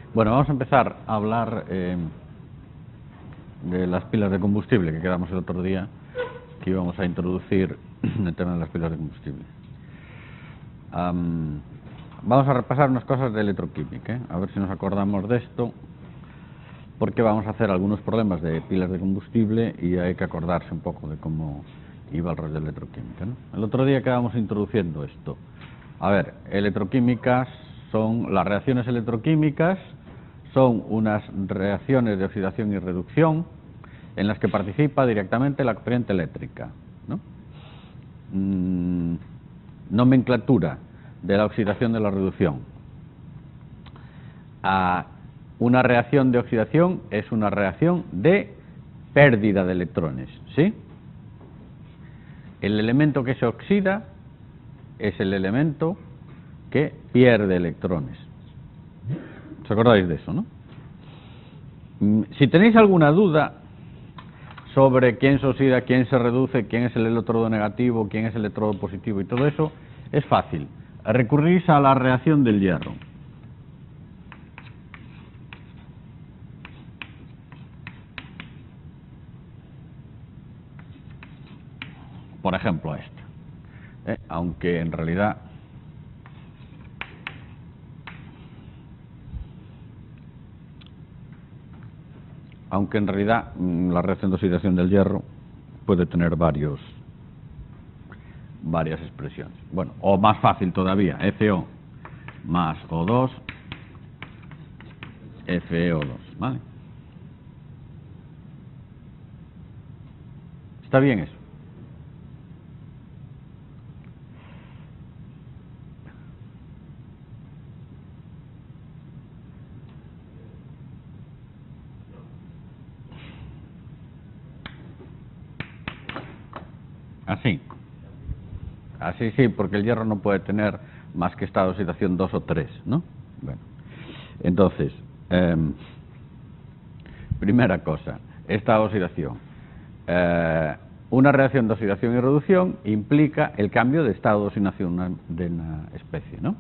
Bueno, vamos a empezar a hablar de las pilas de combustible, que quedamos el otro día, que íbamos a introducir el tema de las pilas de combustible. Vamos a repasar unas cosas de electroquímica, a ver si nos acordamos de esto, porque vamos a hacer algunos problemas de pilas de combustible y hay que acordarse un poco de cómo iba el rollo de electroquímica, ¿no? El otro día quedamos introduciendo esto. A ver, electroquímicas son las reacciones electroquímicas, son unas reacciones de oxidación y reducción en las que participa directamente la corriente eléctrica, ¿no? Nomenclatura de la oxidación de la reducción. Una reacción de oxidación es una reacción de pérdida de electrones, ¿sí? El elemento que se oxida es el elemento que pierde electrones. ¿Os acordáis de eso, no? Si tenéis alguna duda sobre quién se oxida, quién se reduce, quién es el electrodo negativo, quién es el electrodo positivo y todo eso, es fácil. Recurrís a la reacción del hierro. Por ejemplo, esta. Aunque en realidad la reacción de oxidación del hierro puede tener varias expresiones. Bueno, o más fácil todavía, FO más O2, FeO2, ¿vale? ¿Está bien eso? Así sí, porque el hierro no puede tener más que estado de oxidación 2 o 3, ¿no? Bueno, entonces, primera cosa, estado de oxidación. Una reacción de oxidación y reducción implica el cambio de estado de oxidación de una especie, ¿no?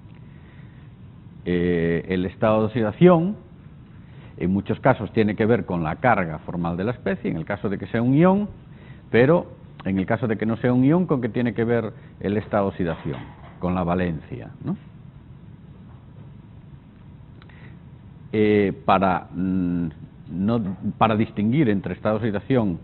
El estado de oxidación, en muchos casos, tiene que ver con la carga formal de la especie, en el caso de que sea un ion, pero en el caso de que no sea un ion, ¿con qué tiene que ver el estado de oxidación? Con la valencia, ¿no? Para distinguir entre estado de oxidación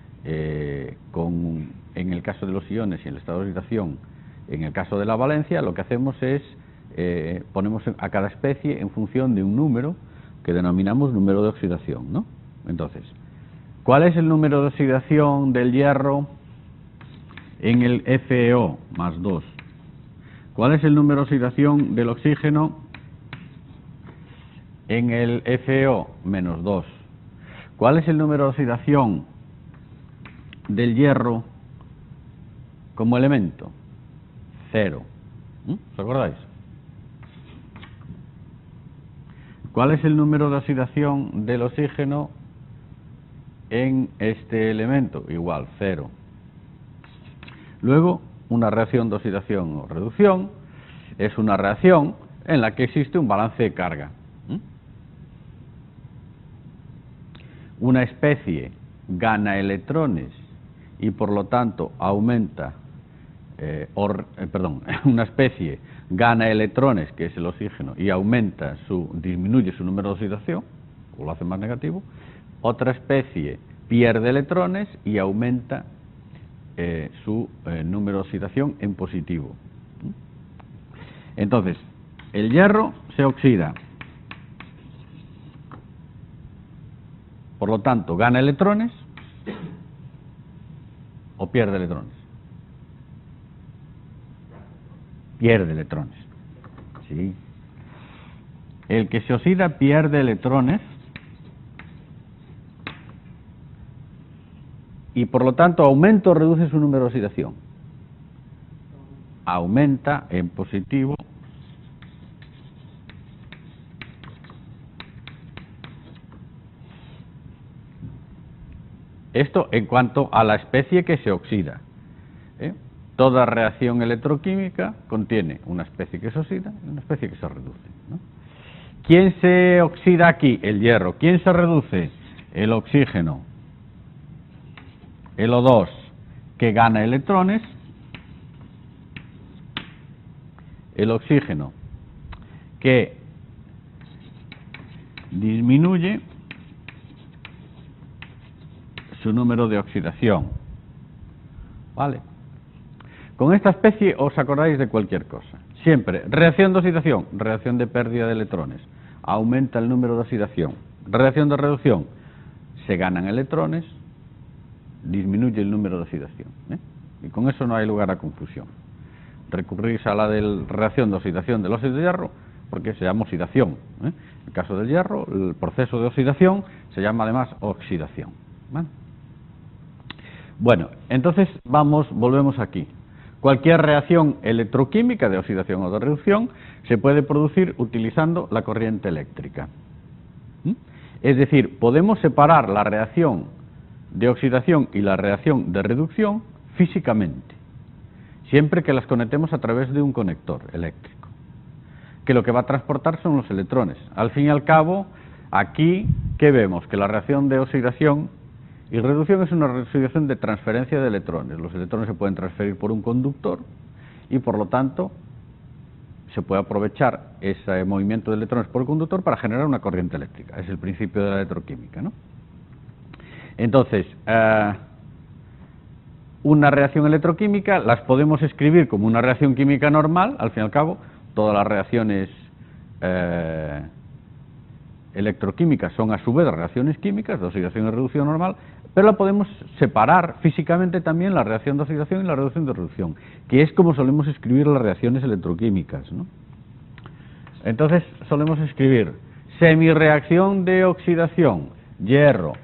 en el caso de los iones y el estado de oxidación en el caso de la valencia, lo que hacemos es ponemos a cada especie en función de un número que denominamos número de oxidación, ¿no? Entonces, ¿cuál es el número de oxidación del hierro en el FeO más 2? ¿Cuál es el número de oxidación del oxígeno en el FeO menos 2? ¿Cuál es el número de oxidación del hierro como elemento? 0. ¿Os acordáis? ¿Cuál es el número de oxidación del oxígeno en este elemento? Igual, 0. Luego, una reacción de oxidación o reducción es una reacción en la que existe un balance de carga. Una especie gana electrones y por lo tanto aumenta, una especie gana electrones, que es el oxígeno, y disminuye su número de oxidación, o lo hace más negativo. Otra especie pierde electrones y aumenta su número de oxidación en positivo. Entonces, el hierro se oxida, por lo tanto, gana electrones o pierde electrones. Pierde electrones. Sí. El que se oxida pierde electrones y por lo tanto aumenta o reduce su número de oxidación. Aumenta en positivo esto en cuanto a la especie que se oxida. Toda reacción electroquímica contiene una especie que se oxida y una especie que se reduce, ¿no? ¿Quién se oxida aquí? El hierro. ¿Quién se reduce? El oxígeno. El O2, que gana electrones. El oxígeno, que disminuye su número de oxidación. ¿Vale? Con esta especie os acordáis de cualquier cosa. Siempre, reacción de oxidación, reacción de pérdida de electrones. Aumenta el número de oxidación. Reacción de reducción, se ganan electrones, disminuye el número de oxidación. Y con eso no hay lugar a confusión. Recurrís a la de reacción de oxidación del óxido de hierro, porque se llama oxidación. En el caso del hierro, el proceso de oxidación se llama además oxidación. ¿Vale? Bueno, entonces volvemos aquí. Cualquier reacción electroquímica de oxidación o de reducción se puede producir utilizando la corriente eléctrica. Es decir, podemos separar la reacción de oxidación y la reacción de reducción físicamente, siempre que las conectemos a través de un conector eléctrico, que lo que va a transportar son los electrones. Al fin y al cabo, aquí, ¿qué vemos? Que la reacción de oxidación y reducción es una reacción de transferencia de electrones. Los electrones se pueden transferir por un conductor y, por lo tanto, se puede aprovechar ese movimiento de electrones por el conductor para generar una corriente eléctrica. Es el principio de la electroquímica, ¿no? Entonces, una reacción electroquímica las podemos escribir como una reacción química normal. Al fin y al cabo, todas las reacciones electroquímicas son a su vez reacciones químicas de oxidación y reducción normal, pero la podemos separar físicamente también la reacción de oxidación y la reducción de reducción, que es como solemos escribir las reacciones electroquímicas, ¿no? Entonces solemos escribir semirreacción de oxidación, hierro,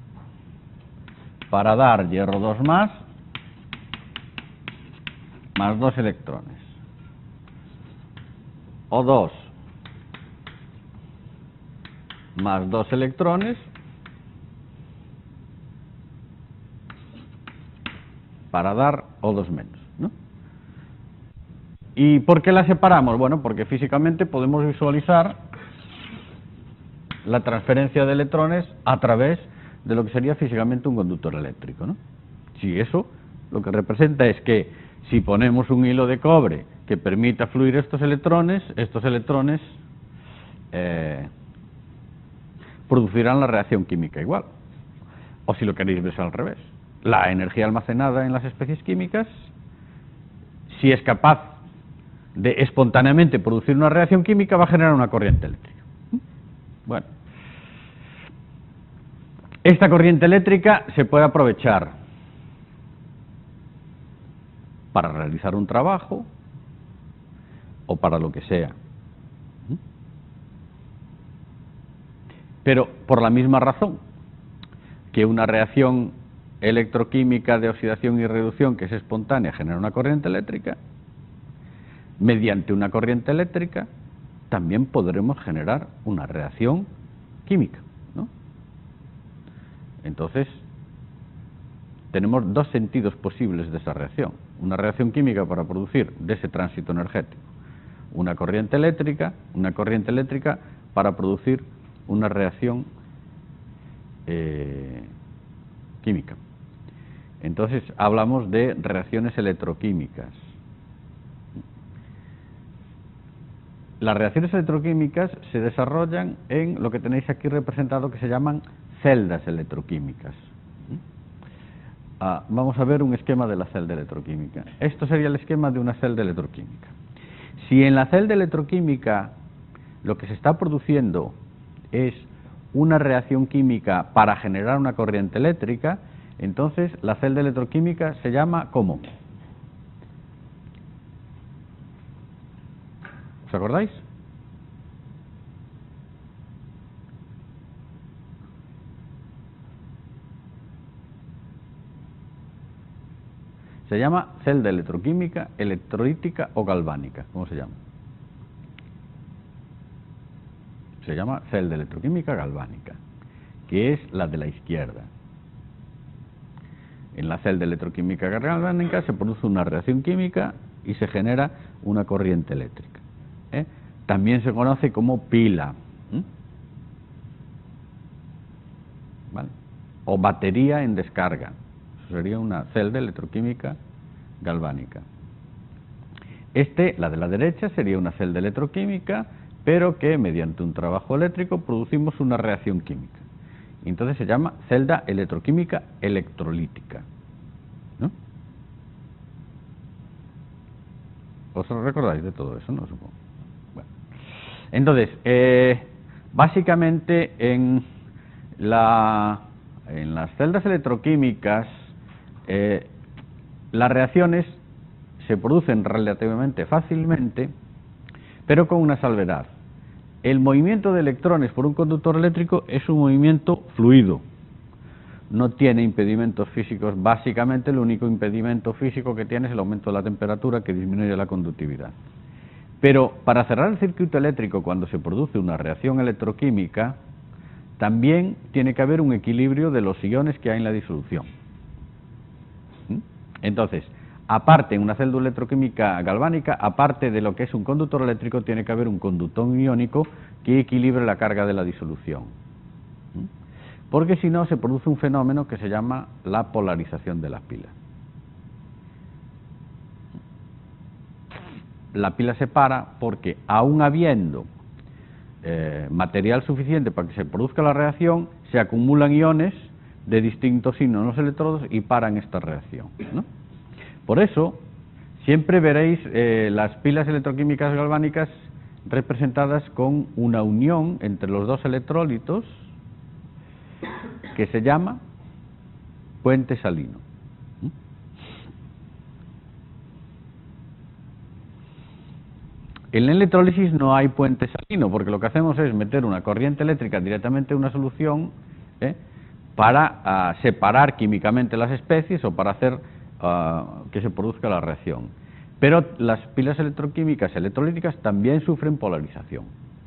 para dar hierro 2 más 2 electrones. O2 más 2 electrones para dar O2 menos, ¿no? ¿Y por qué la separamos? Bueno, porque físicamente podemos visualizar la transferencia de electrones a través de lo que sería físicamente un conductor eléctrico, ¿no? Si eso lo que representa es que si ponemos un hilo de cobre que permita fluir estos electrones producirán la reacción química igual. O si lo queréis ver al revés, la energía almacenada en las especies químicas, si es capaz de espontáneamente producir una reacción química, va a generar una corriente eléctrica. Bueno, esta corriente eléctrica se puede aprovechar para realizar un trabajo o para lo que sea. Pero por la misma razón que una reacción electroquímica de oxidación y reducción que es espontánea genera una corriente eléctrica, mediante una corriente eléctrica también podremos generar una reacción química, ¿no? Entonces, tenemos dos sentidos posibles de esa reacción. Una reacción química para producir de ese tránsito energético una corriente eléctrica para producir una reacción química. Entonces hablamos de reacciones electroquímicas. Las reacciones electroquímicas se desarrollan en lo que tenéis aquí representado, que se llaman celdas electroquímicas. Vamos a ver un esquema de la celda electroquímica. Esto sería el esquema de una celda electroquímica. Si en la celda electroquímica lo que se está produciendo es una reacción química para generar una corriente eléctrica, entonces la celda electroquímica se llama ¿cómo? ¿Os acordáis? Se llama celda electroquímica, electrolítica o galvánica. ¿Cómo se llama? Se llama celda electroquímica galvánica, que es la de la izquierda. En la celda electroquímica galvánica se produce una reacción química y se genera una corriente eléctrica. También se conoce como pila. ¿vale? O batería en descarga. Eso sería una celda electroquímica galvánica. La de la derecha, sería una celda electroquímica, pero que mediante un trabajo eléctrico producimos una reacción química. Entonces se llama celda electroquímica electrolítica, ¿no? ¿Os recordáis de todo eso, no? Supongo. Bueno. Entonces, básicamente en las celdas electroquímicas, las reacciones se producen relativamente fácilmente, pero con una salvedad. El movimiento de electrones por un conductor eléctrico es un movimiento fluido. No tiene impedimentos físicos. Básicamente el único impedimento físico que tiene es el aumento de la temperatura, que disminuye la conductividad. Pero para cerrar el circuito eléctrico, cuando se produce una reacción electroquímica, también tiene que haber un equilibrio de los iones que hay en la disolución. Entonces, aparte, en una celda electroquímica galvánica, aparte de lo que es un conductor eléctrico, tiene que haber un conductor iónico que equilibre la carga de la disolución. Porque si no, se produce un fenómeno que se llama la polarización de la pila. La pila se para porque, aún habiendo material suficiente para que se produzca la reacción, se acumulan iones de distintos signos en los electrodos y paran esta reacción, ¿no? Por eso, siempre veréis las pilas electroquímicas galvánicas representadas con una unión entre los dos electrolitos que se llama puente salino. En la electrólisis no hay puente salino, porque lo que hacemos es meter una corriente eléctrica directamente en una solución para separar químicamente las especies o para hacer que se produzca la reacción. Pero las pilas electroquímicas electrolíticas también sufren polarización.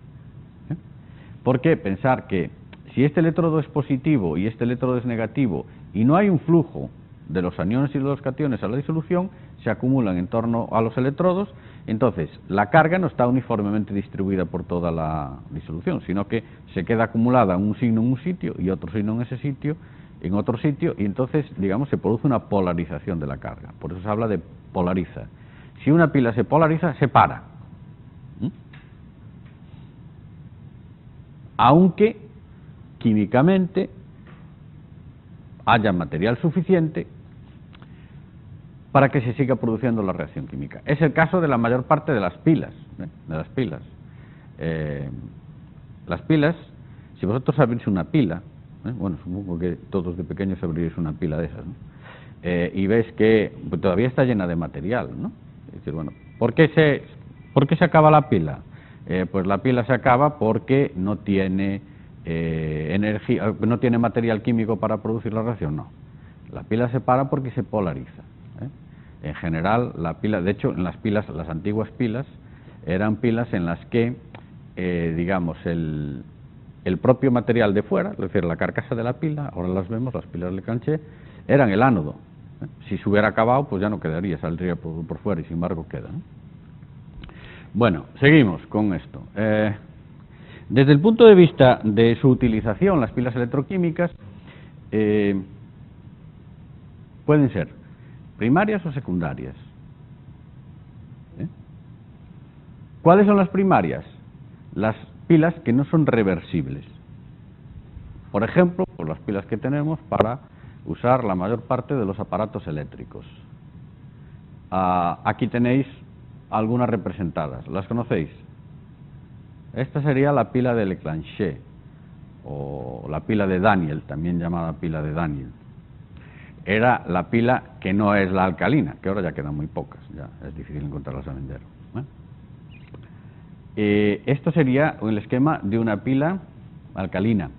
Porque pensar que si este electrodo es positivo y este electrodo es negativo y no hay un flujo de los aniones y de los cationes a la disolución, se acumulan en torno a los electrodos, entonces la carga no está uniformemente distribuida por toda la disolución, sino que se queda acumulada un signo en un sitio y otro signo en ese sitio, en otro sitio, y entonces, digamos, se produce una polarización de la carga. Por eso se habla de polariza. Si una pila se polariza, se para. Aunque químicamente haya material suficiente para que se siga produciendo la reacción química. Es el caso de la mayor parte de las pilas. Las pilas, si vosotros abrís una pila, bueno, supongo que todos de pequeños abriréis una pila de esas, ¿no? Y ves que todavía está llena de material, ¿no? Es decir, bueno, ¿por qué se acaba la pila? Pues la pila se acaba porque no tiene energía, no tiene material químico para producir la reacción, no. La pila se para porque se polariza. En general, la pila, de hecho, en las pilas, las antiguas pilas, eran pilas en las que, digamos, el propio material de fuera, es decir, la carcasa de la pila, ahora las vemos, las pilas de Canché, eran el ánodo. Si se hubiera acabado, pues ya no quedaría, saldría por fuera y sin embargo queda, ¿no? Bueno, seguimos con esto. Desde el punto de vista de su utilización, las pilas electroquímicas pueden ser primarias o secundarias. ¿Cuáles son las primarias? Las pilas que no son reversibles. Por ejemplo, pues las pilas que tenemos para usar la mayor parte de los aparatos eléctricos. Aquí tenéis algunas representadas. ¿Las conocéis? Esta sería la pila de Leclanché, o la pila de Daniel, también llamada pila de Daniel. Era la pila que no es la alcalina, que ahora ya quedan muy pocas, ya es difícil encontrarlas a vender. Esto sería el esquema de una pila alcalina.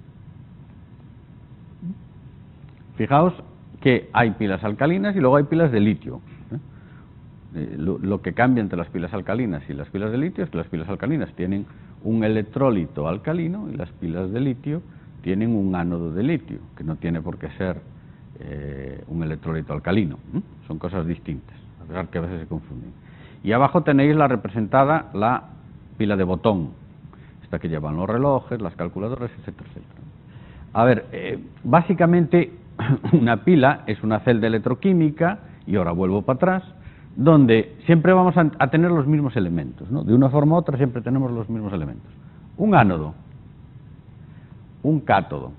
Fijaos que hay pilas alcalinas y luego hay pilas de litio. Lo que cambia entre las pilas alcalinas y las pilas de litio es que las pilas alcalinas tienen un electrolito alcalino y las pilas de litio tienen un ánodo de litio, que no tiene por qué ser un electrolito alcalino. Son cosas distintas, a pesar que a veces se confunden. Y abajo tenéis la representada la pila de botón, esta que llevan los relojes, las calculadoras, etcétera, etcétera. A ver, básicamente una pila es una celda electroquímica, y ahora vuelvo para atrás, donde siempre vamos a tener los mismos elementos, ¿no? De una forma u otra siempre tenemos los mismos elementos. Un ánodo, un cátodo,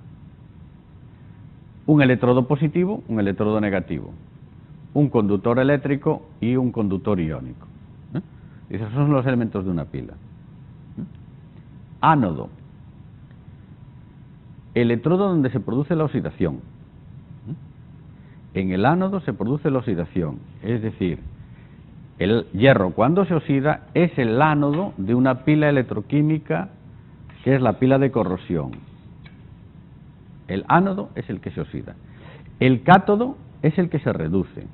un electrodo positivo, un electrodo negativo, un conductor eléctrico y un conductor iónico. Esos son los elementos de una pila. Ánodo, electrodo donde se produce la oxidación. En el ánodo se produce la oxidación, es decir, el hierro cuando se oxida es el ánodo de una pila electroquímica que es la pila de corrosión. El ánodo es el que se oxida. El cátodo es el que se reduce.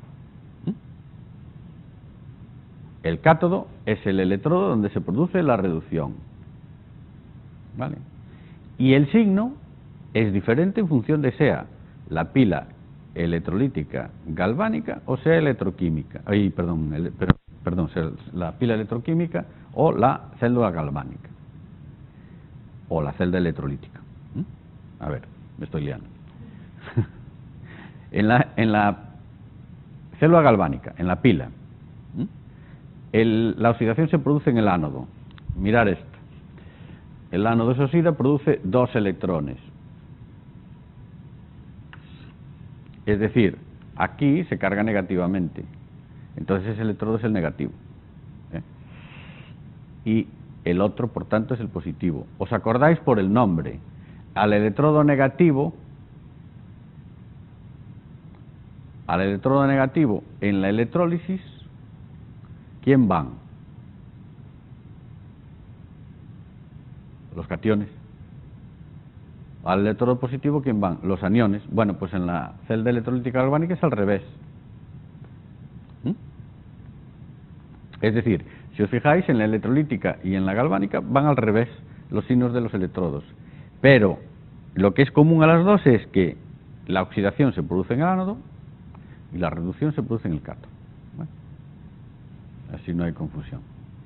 El cátodo es el electrodo donde se produce la reducción. ¿Vale? Y el signo es diferente en función de sea la pila electrolítica galvánica o sea electroquímica. Perdón, sea la pila electroquímica o la célula galvánica o la celda electrolítica. A ver, me estoy liando. en la célula galvánica, en la pila, la oxidación se produce en el ánodo. Mirar esto. El ánodo se oxida, produce 2 electrones. Es decir, aquí se carga negativamente. Entonces ese electrodo es el negativo. Y el otro, por tanto, es el positivo. ¿Os acordáis por el nombre? Al electrodo negativo en la electrólisis, ¿quién van? Los cationes. Al electrodo positivo, ¿quién van? Los aniones. Bueno, pues en la celda electrolítica galvánica es al revés. Es decir, si os fijáis, en la electrolítica y en la galvánica van al revés los signos de los electrodos. Pero lo que es común a las dos es que la oxidación se produce en el ánodo y la reducción se produce en el cátodo. Bueno, así no hay confusión.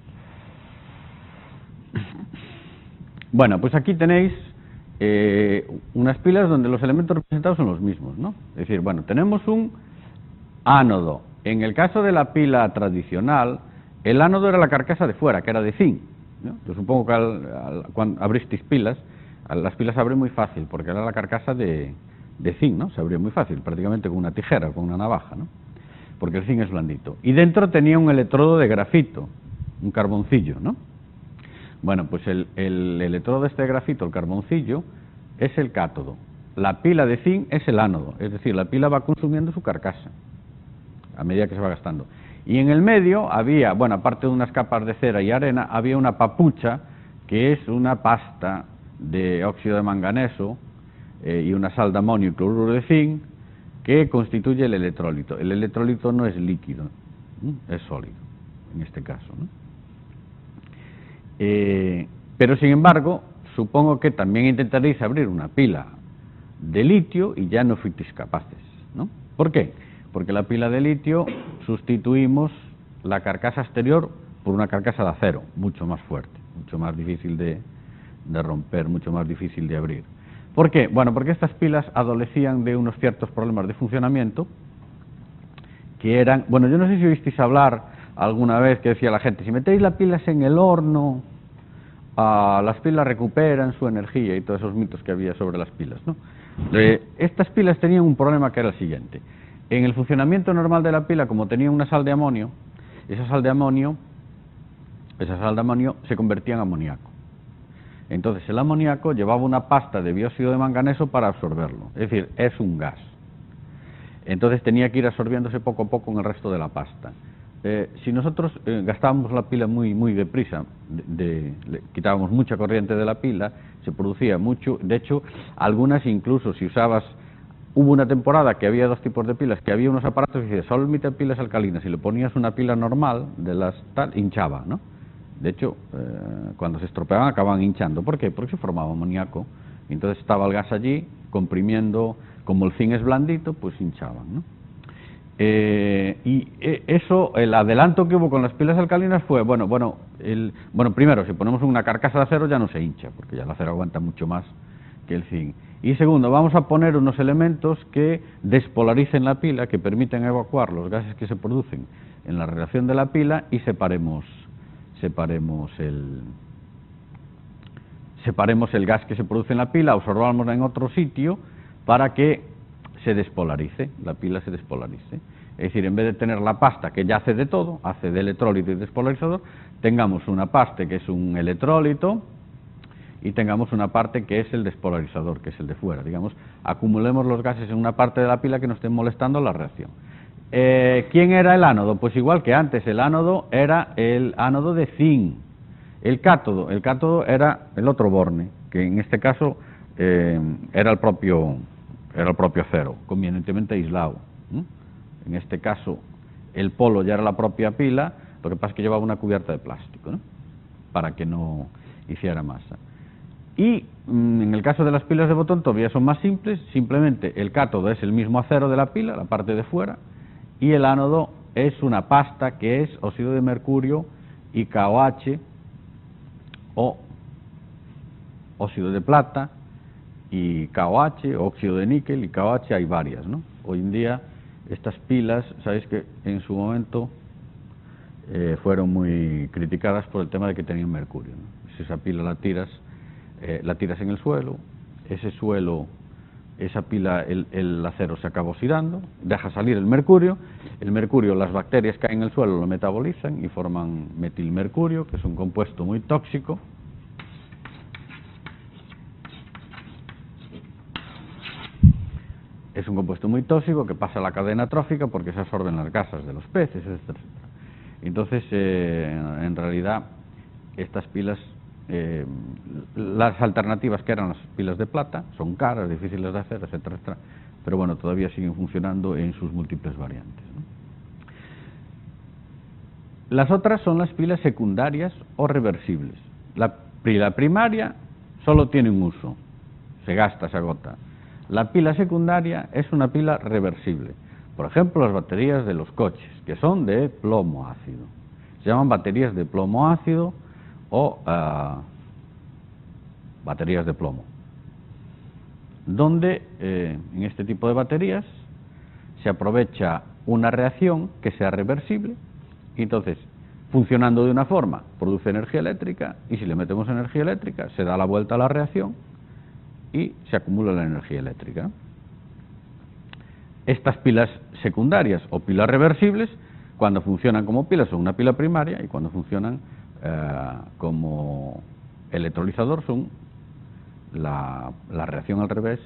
Bueno, pues aquí tenéis unas pilas donde los elementos representados son los mismos, ¿no? Es decir, bueno, tenemos un ánodo. En el caso de la pila tradicional, el ánodo era la carcasa de fuera, que era de zinc, ¿no? Yo supongo que cuando abristeis pilas, las pilas se abren muy fácil, porque era la carcasa de zinc, ¿no? Se abría muy fácil, prácticamente con una tijera, con una navaja, ¿no? Porque el zinc es blandito. Y dentro tenía un electrodo de grafito, un carboncillo, ¿no? Bueno, pues el electrodo de este grafito, el carboncillo, es el cátodo. La pila de zinc es el ánodo, es decir, la pila va consumiendo su carcasa a medida que se va gastando. Y en el medio había, bueno, aparte de unas capas de cera y arena, había una papucha, que es una pasta de óxido de manganeso y una sal de amonio y cloruro de zinc, que constituye el electrólito. El electrólito no es líquido, es sólido, en este caso, ¿no? Pero sin embargo, supongo que también intentaréis abrir una pila de litio y ya no fuisteis capaces, ¿no? ¿Por qué? Porque la pila de litio sustituimos la carcasa exterior por una carcasa de acero, mucho más fuerte, mucho más difícil de romper, mucho más difícil de abrir. ¿Por qué? Bueno, porque estas pilas adolecían de unos ciertos problemas de funcionamiento que eran, bueno, yo no sé si oísteis hablar alguna vez que decía la gente, si metéis las pilas en el horno, las pilas recuperan su energía y todos esos mitos que había sobre las pilas, ¿no? Estas pilas tenían un problema que era el siguiente. En el funcionamiento normal de la pila, como tenía una sal de amonio, esa sal de amonio se convertía en amoníaco. Entonces el amoníaco llevaba una pasta de dióxido de manganeso para absorberlo, es decir, es un gas. Entonces tenía que ir absorbiéndose poco a poco en el resto de la pasta. Si nosotros gastábamos la pila muy deprisa, le quitábamos mucha corriente de la pila, se producía mucho, de hecho, algunas incluso si usabas, hubo una temporada que había 2 tipos de pilas, que había unos aparatos que decían, solo emite pilas alcalinas, si le ponías una pila normal, de las tal, hinchaba, ¿no? De hecho, cuando se estropeaban acababan hinchando. ¿Por qué? Porque se formaba amoníaco, y entonces estaba el gas allí, comprimiendo, como el zinc es blandito, pues hinchaban, ¿no? Y eso, el adelanto que hubo con las pilas alcalinas fue, bueno, primero, si ponemos una carcasa de acero ya no se hincha, porque ya el acero aguanta mucho más que el zinc. Y segundo, vamos a poner unos elementos que despolaricen la pila, que permiten evacuar los gases que se producen en la reacción de la pila y separemos el gas que se produce en la pila, absorbámoslo en otro sitio para que se despolarice, la pila se despolarice. Es decir, en vez de tener la pasta que ya hace de todo, hace de electrólito y despolarizador, tengamos una parte que es un electrólito y tengamos una parte que es el despolarizador, que es el de fuera. Digamos, acumulemos los gases en una parte de la pila que nos estén molestando la reacción. ¿Quién era el ánodo? Pues igual que antes, el ánodo era el ánodo de zinc. El cátodo era el otro borne, que en este caso era el propio acero, convenientemente aislado. En este caso, el polo ya era la propia pila, lo que pasa es que llevaba una cubierta de plástico, ¿no?, para que no hiciera masa. Y en el caso de las pilas de botón todavía son más simples, simplemente el cátodo es el mismo acero de la pila, la parte de fuera, y el ánodo es una pasta que es óxido de mercurio y KOH, o óxido de plata y KOH, óxido de níquel y KOH, hay varias, ¿no? Hoy en día estas pilas, sabéis que en su momento fueron muy criticadas por el tema de que tenían mercurio, ¿no? Si esa pila la tiras en el suelo, esa pila, el acero se acaba oxidando, deja salir el mercurio, las bacterias caen en el suelo, lo metabolizan y forman metilmercurio, que es un compuesto muy tóxico. Es un compuesto muy tóxico que pasa a la cadena trófica porque se absorben las grasas de los peces, etc. Entonces, en realidad, estas pilas, las alternativas que eran las pilas de plata, son caras, difíciles de hacer, etcétera, etcétera, pero bueno, todavía siguen funcionando en sus múltiples variantes, ¿no? Las otras son las pilas secundarias o reversibles. La pila primaria solo tiene un uso, se gasta, se agota. La pila secundaria es una pila reversible. Por ejemplo, las baterías de los coches, que son de plomo ácido. Se llaman baterías de plomo ácido o baterías de plomo. Donde en este tipo de baterías se aprovecha una reacción que sea reversible y entonces, funcionando de una forma, produce energía eléctrica y si le metemos energía eléctrica se da la vuelta a la reacción y se acumula la energía eléctrica. Estas pilas secundarias o pilas reversibles, cuando funcionan como pilas son una pila primaria y cuando funcionan como electrolizador son la reacción al revés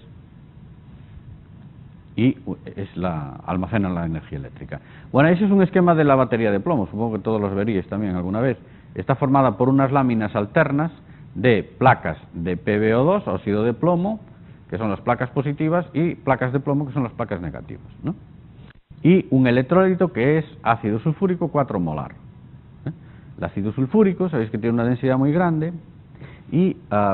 y almacenan la energía eléctrica. Bueno, ese es un esquema de la batería de plomo, supongo que todos los veríais también alguna vez. Está formada por unas láminas alternas de placas de PbO2, óxido de plomo, que son las placas positivas, y placas de plomo, que son las placas negativas, ¿no? Y un electrolito que es ácido sulfúrico 4 molar. El ácido sulfúrico, sabéis que tiene una densidad muy grande, y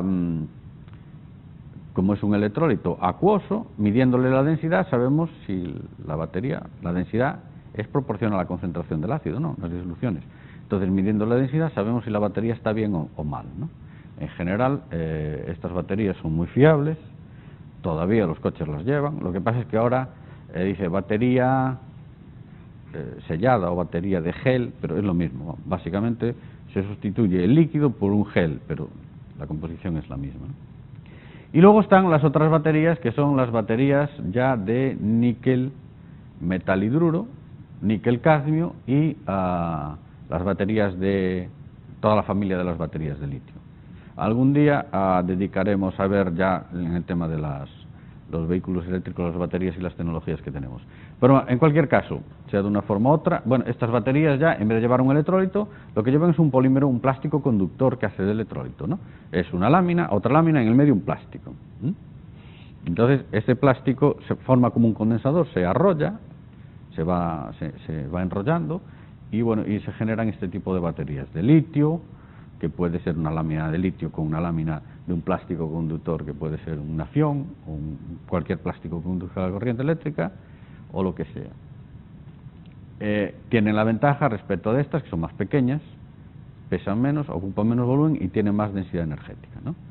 como es un electrolito acuoso, midiéndole la densidad, sabemos si la densidad es proporcional a la concentración del ácido, ¿no?, las disoluciones. Entonces, midiendo la densidad, sabemos si la batería está bien o mal, ¿no? En general, estas baterías son muy fiables, todavía los coches las llevan. Lo que pasa es que ahora dice batería sellada o batería de gel, pero es lo mismo. Básicamente se sustituye el líquido por un gel, pero la composición es la misma, ¿no? Y luego están las otras baterías, que son las baterías ya de níquel metalhidruro, níquel cadmio y las baterías de toda la familia de las baterías de litio. Algún día dedicaremos a ver ya en el tema de los vehículos eléctricos, las baterías y las tecnologías que tenemos. Pero en cualquier caso, sea de una forma u otra, bueno, estas baterías ya, en vez de llevar un electrolito, lo que llevan es un polímero, un plástico conductor que hace de electrolito, ¿no? Es una lámina, otra lámina, en el medio un plástico. Entonces, este plástico se forma como un condensador, se arrolla, se va enrollando y bueno, y se generan este tipo de baterías de litio, que puede ser una lámina de litio con una lámina de un plástico conductor que puede ser un nafión o cualquier plástico que conduzca a la corriente eléctrica o lo que sea. Tienen la ventaja respecto de estas, que son más pequeñas, pesan menos, ocupan menos volumen y tienen más densidad energética, ¿no?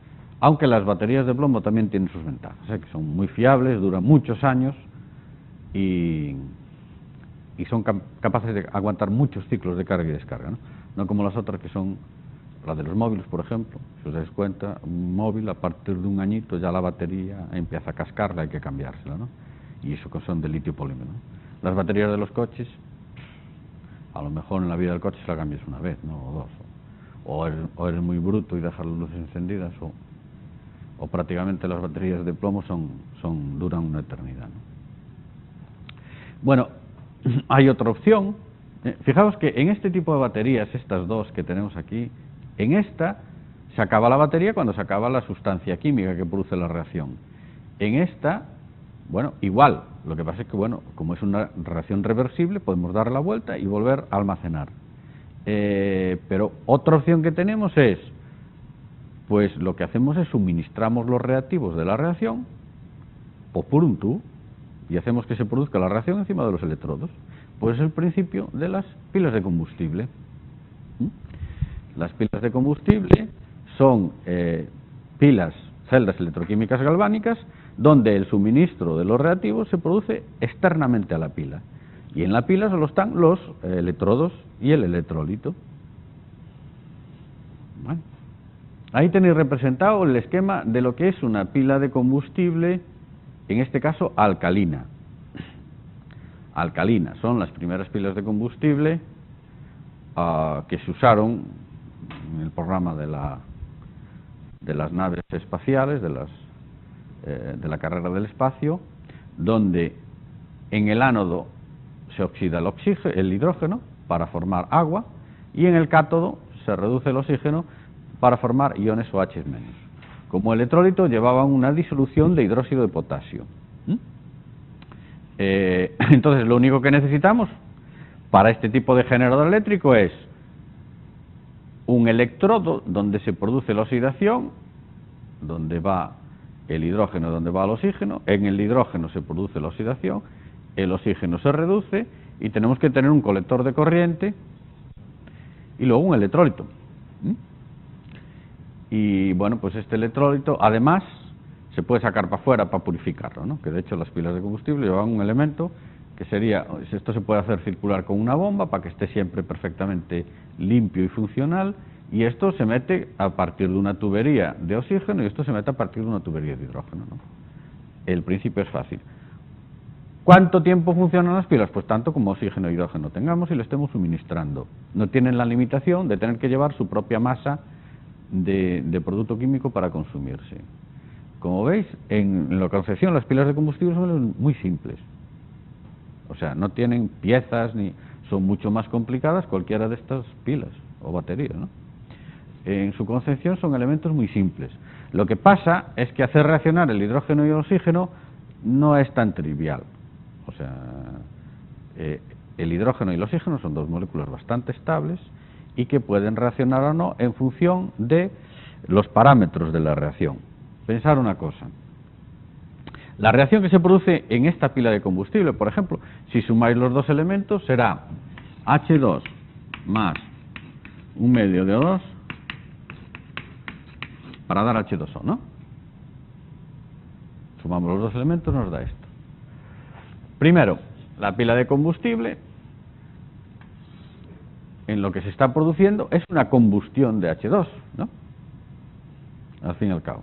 aunque las baterías de plomo también tienen sus ventajas, que son muy fiables, duran muchos años y son capaces de aguantar muchos ciclos de carga y descarga, no como las otras que son, la de los móviles, por ejemplo. Si os dais cuenta, un móvil a partir de un añito ya la batería empieza a cascarla, hay que cambiársela, ¿no? Y eso que son de litio polímero, ¿no? Las baterías de los coches, a lo mejor en la vida del coche se la cambias una vez, ¿no? O dos, o eres muy bruto y dejas las luces encendidas, o prácticamente las baterías de plomo duran una eternidad, ¿no? Bueno, hay otra opción. Fijaos que en este tipo de baterías, estas dos que tenemos aquí, en esta se acaba la batería cuando se acaba la sustancia química que produce la reacción. En esta, bueno, igual. Lo que pasa es que, bueno, como es una reacción reversible, podemos dar la vuelta y volver a almacenar. Pero otra opción que tenemos es, pues lo que hacemos es suministramos los reactivos de la reacción por un tubo y hacemos que se produzca la reacción encima de los electrodos. Pues es el principio de las pilas de combustible. Las pilas de combustible son celdas electroquímicas galvánicas, donde el suministro de los reactivos se produce externamente a la pila. Y en la pila solo están los electrodos y el electrolito. Bueno, ahí tenéis representado el esquema de lo que es una pila de combustible, en este caso alcalina. Alcalina son las primeras pilas de combustible que se usaron en el programa de las naves espaciales, de la carrera del espacio, donde en el ánodo se oxida el hidrógeno para formar agua, y en el cátodo se reduce el oxígeno para formar iones OH-. Como electrolito llevaban una disolución de hidróxido de potasio. Entonces lo único que necesitamos para este tipo de generador eléctrico es un electrodo donde se produce la oxidación, donde va el hidrógeno, donde va el oxígeno. En el hidrógeno se produce la oxidación, el oxígeno se reduce y tenemos que tener un colector de corriente y luego un electrolito. Y bueno, pues este electrolito además se puede sacar para afuera para purificarlo, ¿no? Que de hecho las pilas de combustible llevan un elemento que sería, esto se puede hacer circular con una bomba para que esté siempre perfectamente limpio y funcional, y esto se mete a partir de una tubería de oxígeno y esto se mete a partir de una tubería de hidrógeno, ¿no? El principio es fácil. ¿Cuánto tiempo funcionan las pilas? Pues tanto como oxígeno e hidrógeno tengamos y lo estemos suministrando. No tienen la limitación de tener que llevar su propia masa de producto químico para consumirse. Como veis, en la concepción las pilas de combustible son muy simples. O sea, no tienen piezas, ni son mucho más complicadas cualquiera de estas pilas o baterías, ¿no? En su concepción son elementos muy simples. Lo que pasa es que hacer reaccionar el hidrógeno y el oxígeno no es tan trivial. O sea, el hidrógeno y el oxígeno son dos moléculas bastante estables y que pueden reaccionar o no en función de los parámetros de la reacción. Pensar una cosa. La reacción que se produce en esta pila de combustible, por ejemplo, si sumáis los dos elementos, será H2 más un medio de O2 para dar H2O, ¿no? Sumamos los dos elementos, nos da esto. Primero, la pila de combustible, en lo que se está produciendo, es una combustión de H2, ¿no? Al fin y al cabo.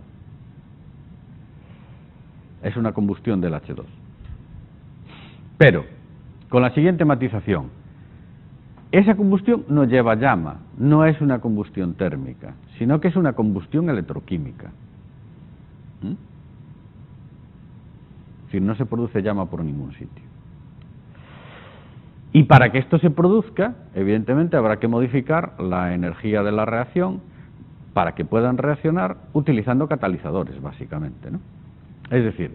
Es una combustión del H2. Pero, con la siguiente matización, esa combustión no lleva llama, no es una combustión térmica, sino que es una combustión electroquímica. Es decir, no se produce llama por ningún sitio. Y para que esto se produzca, evidentemente habrá que modificar la energía de la reacción para que puedan reaccionar utilizando catalizadores, básicamente, ¿no? Es decir,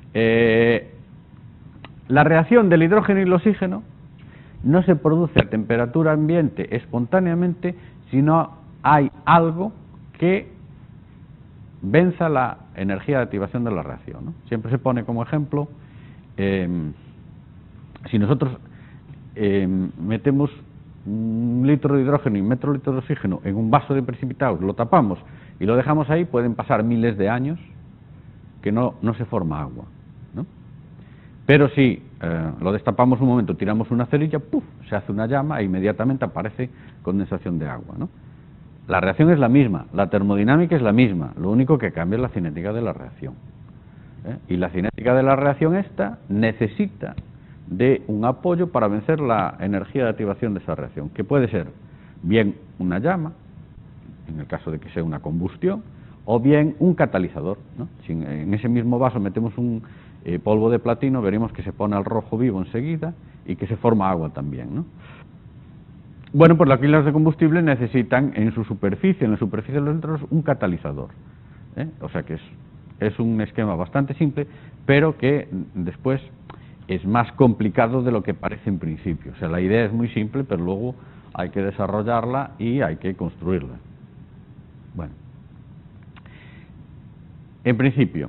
la reacción del hidrógeno y el oxígeno no se produce a temperatura ambiente espontáneamente, sino hay algo que venza la energía de activación de la reacción, ¿no? Siempre se pone como ejemplo, si nosotros metemos un litro de hidrógeno y metro litro de oxígeno en un vaso de precipitados, lo tapamos y lo dejamos ahí, pueden pasar miles de años que no se forma agua, ¿no? Pero si lo destapamos un momento, tiramos una cerilla, ¡puf!, se hace una llama e inmediatamente aparece condensación de agua, ¿no? La reacción es la misma, la termodinámica es la misma, lo único que cambia es la cinética de la reacción, ¿eh? Y la cinética de la reacción esta necesita de un apoyo para vencer la energía de activación de esa reacción, que puede ser bien una llama, en el caso de que sea una combustión, o bien un catalizador, ¿no? Si en ese mismo vaso metemos un polvo de platino, veremos que se pone al rojo vivo enseguida y que se forma agua también, ¿no? Bueno, pues las pilas de combustible necesitan en su superficie, en la superficie de los electrodos, un catalizador, ¿eh? O sea que es un esquema bastante simple, pero que después es más complicado de lo que parece en principio. O sea, la idea es muy simple, pero luego hay que desarrollarla y hay que construirla. Bueno, en principio,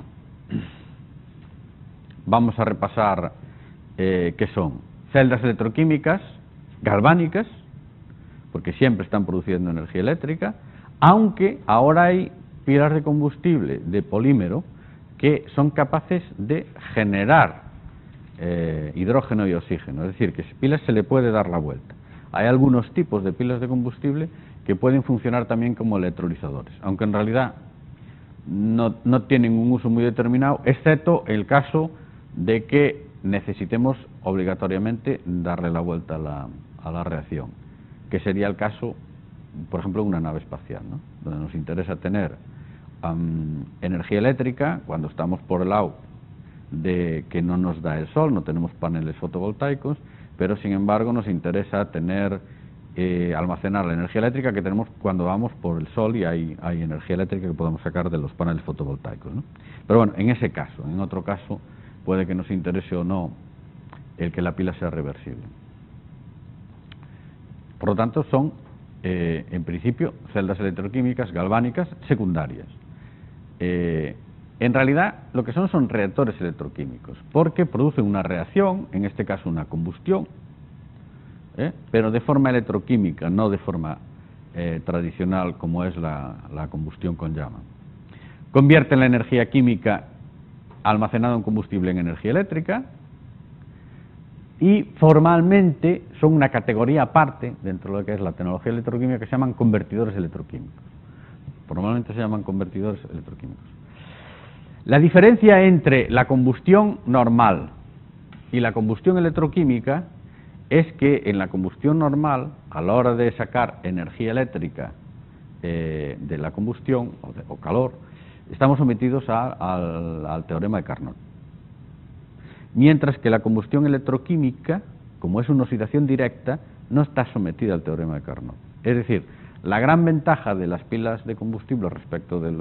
vamos a repasar qué son celdas electroquímicas galvánicas, porque siempre están produciendo energía eléctrica, aunque ahora hay pilas de combustible de polímero que son capaces de generar hidrógeno y oxígeno, es decir, que a pilas se le puede dar la vuelta. Hay algunos tipos de pilas de combustible que pueden funcionar también como electrolizadores, aunque en realidad no tienen un uso muy determinado, excepto el caso de que necesitemos obligatoriamente darle la vuelta a la reacción, que sería el caso, por ejemplo, de una nave espacial, ¿no? Donde nos interesa tener energía eléctrica cuando estamos por el lado de que no nos da el sol, no tenemos paneles fotovoltaicos, pero sin embargo nos interesa tener almacenar la energía eléctrica que tenemos cuando vamos por el sol y hay energía eléctrica que podemos sacar de los paneles fotovoltaicos, ¿no? Pero bueno, en ese caso, en otro caso puede que nos interese o no el que la pila sea reversible. Por lo tanto, son en principio celdas electroquímicas galvánicas secundarias. En realidad lo que son reactores electroquímicos, porque producen una reacción, en este caso una combustión, pero de forma electroquímica, no de forma tradicional como es la combustión con llama. Convierten la energía química almacenada en combustible en energía eléctrica y formalmente son una categoría aparte dentro de lo que es la tecnología electroquímica que se llaman convertidores electroquímicos. Formalmente se llaman convertidores electroquímicos. La diferencia entre la combustión normal y la combustión electroquímica es que en la combustión normal, a la hora de sacar energía eléctrica de la combustión o calor, estamos sometidos al teorema de Carnot. Mientras que la combustión electroquímica, como es una oxidación directa, no está sometida al teorema de Carnot. Es decir, la gran ventaja de las pilas de combustible respecto de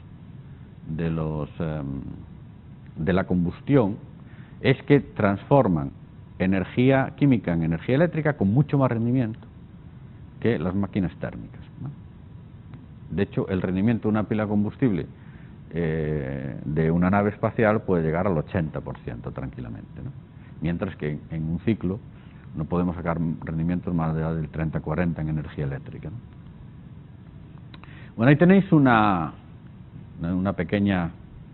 la combustión es que transforman energía química en energía eléctrica con mucho más rendimiento que las máquinas térmicas, ¿no? De hecho, el rendimiento de una pila de combustible de una nave espacial puede llegar al 80% tranquilamente, ¿no? Mientras que en un ciclo no podemos sacar rendimientos más allá del 30-40 en energía eléctrica, ¿no? Bueno, ahí tenéis una pequeña...